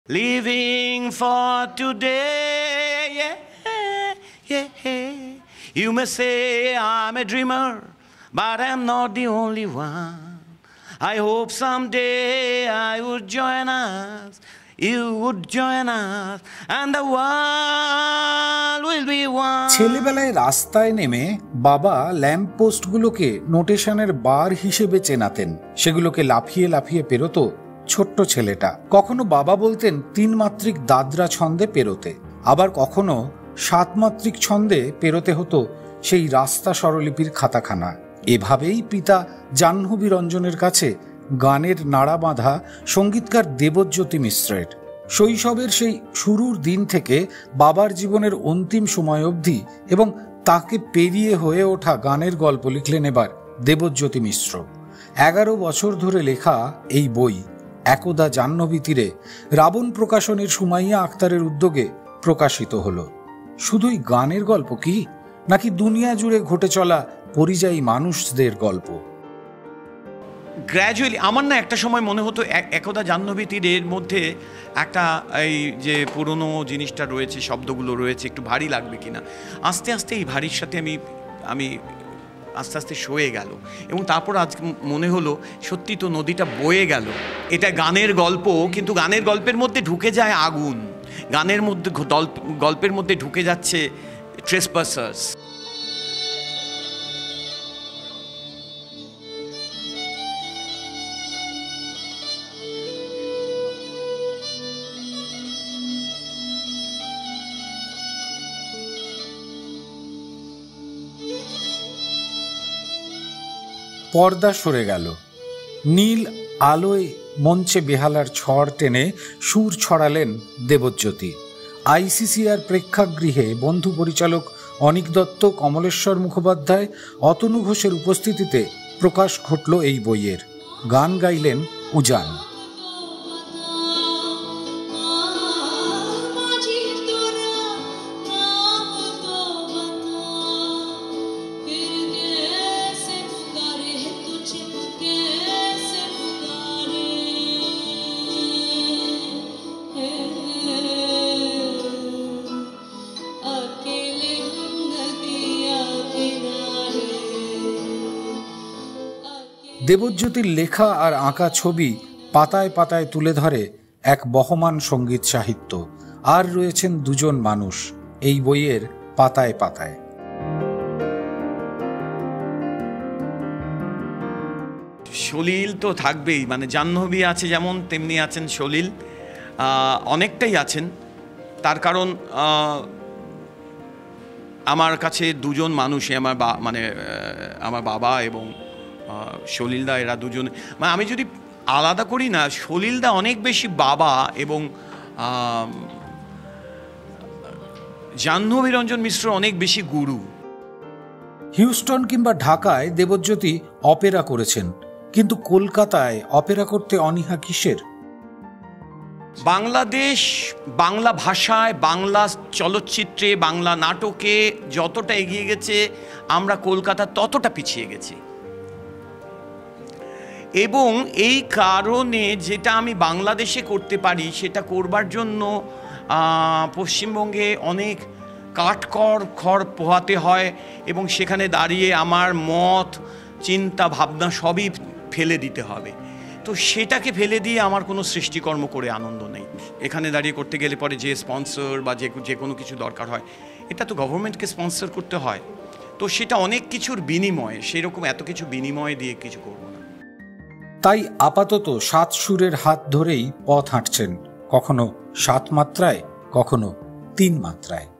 Living for today, yeah, yeah. You may say I'm a dreamer, but I'm not the only one. I hope someday I would join us, you would join us, and the world will be one. ছেলেবেলায় রাস্তায় নেমে বাবা lamp পোস্টগুলোকে নোটেশনের বার হিসেবে চেনাতেন। সেগুলোকে লাফিয়ে লাফিয়ে পেরোতো ছোট্ট ছেলেটা। কখনো বাবা বলতেন 3 মাত্রিক দাদরা ছন্দে পেরোতে, আবার কখনো 7 মাত্রিক ছন্দে পেরোতে হতো সেই রাস্তা স্বরলিপির খাতাখানা। এভাবেই পিতা জাহ্নবী রঞ্জনের কাছে গানের নাড়া বাঁধা সঙ্গীতকার দেবজ্যোতি মিশ্রের। শৈশবের সেই শুরুর দিন থেকে বাবার জীবনের অন্তিম সময় অবধি এবং তাকে পেরিয়ে হয়ে ওঠা গানের গল্প লিখলেন এবার দেবজ্যোতি মিশ্র। 11 বছর ধরে লেখা এই বই একদা জাহ্নবী তীরে রাবণ প্রকাশনের সুমাইয়া আক্তারের উদ্যোগে প্রকাশিত হলো। শুধুই গানের গল্প কি, নাকি দুনিয়া জুড়ে ঘটে চলা পরিযায়ী মানুষদের গল্প? গ্র্যাজুয়ালি আমার না একটা সময় মনে হতো একদা জাহ্নবী তীরের মধ্যে একটা এই যে পুরনো জিনিসটা রয়েছে, শব্দগুলো রয়েছে, একটু ভারী লাগবে কিনা। আস্তে আস্তে এই ভারীর সাথে আমি আস্তে আস্তে সয়ে গেল, এবং তারপর আজ মনে হলো সত্যি তো নদীটা বয়ে গেল। এটা গানের গল্প, কিন্তু গানের গল্পের মধ্যে ঢুকে যায় আগুন, গানের মধ্যে গল্পের মধ্যে ঢুকে যাচ্ছে ট্রেসপাসার্স। পর্দা সরে গেল, নীল আলোয় মঞ্চে বেহালার ছড় টেনে সুর ছড়ালেন দেবজ্যোতি। আইসিসিআর প্রেক্ষাগৃহে বন্ধু পরিচালক অনিক দত্ত, কমলেশ্বর মুখোপাধ্যায়, অতনু ঘোষের উপস্থিতিতে প্রকাশ ঘটল এই বইয়ের। গান গাইলেন উজান। দেবজ্যোতির লেখা আর আঁকা ছবি পাতায় পাতায় তুলে ধরে এক বহমান সঙ্গীত সাহিত্য। আর রয়েছেন দুজন মানুষ এই বইয়ের পাতায় পাতায়। সলিল তো থাকবেই, মানে জাহ্নবী আছে যেমন তেমনি আছেন সলিল, অনেকটাই আছেন। তার কারণ আমার কাছে দুজন মানুষই আমার বাবা এবং সলিলদা, এরা দুজন। মানে আমি যদি আলাদা করি না, সলিলদা অনেক বেশি বাবা এবং জাহ্নবী রঞ্জন মিশ্র অনেক বেশি গুরু। হিউস্টন কিংবা ঢাকায় দেবজ্যোতি অপেরা করেছেন, কিন্তু কলকাতায় অপেরা করতে অনীহা কিসের? বাংলাদেশ বাংলা ভাষায়, বাংলা চলচ্চিত্রে, বাংলা নাটকে যতটা এগিয়ে গেছে, আমরা কলকাতা ততটা পিছিয়ে গেছি। এবং এই কারণে যেটা আমি বাংলাদেশে করতে পারি সেটা করবার জন্য পশ্চিমবঙ্গে অনেক খড় পোহাতে হয়, এবং সেখানে দাঁড়িয়ে আমার মত, চিন্তা, ভাবনা সবই ফেলে দিতে হবে। তো সেটাকে ফেলে দিয়ে আমার কোনো সৃষ্টিকর্ম করে আনন্দ নেই। এখানে দাঁড়িয়ে করতে গেলে পরে যে স্পন্সর বা যে কোনো কিছু দরকার হয়, এটা তো গভর্নমেন্টকে স্পন্সর করতে হয়। তো সেটা অনেক কিছুর বিনিময়ে, সেরকম এত কিছু বিনিময়ে দিয়ে কিছু করব না। তাই আপাতত 7 সুরের হাত ধরেই পথ হাঁটছেন, কখনো 7 মাত্রায়, কখনো 3 মাত্রায়।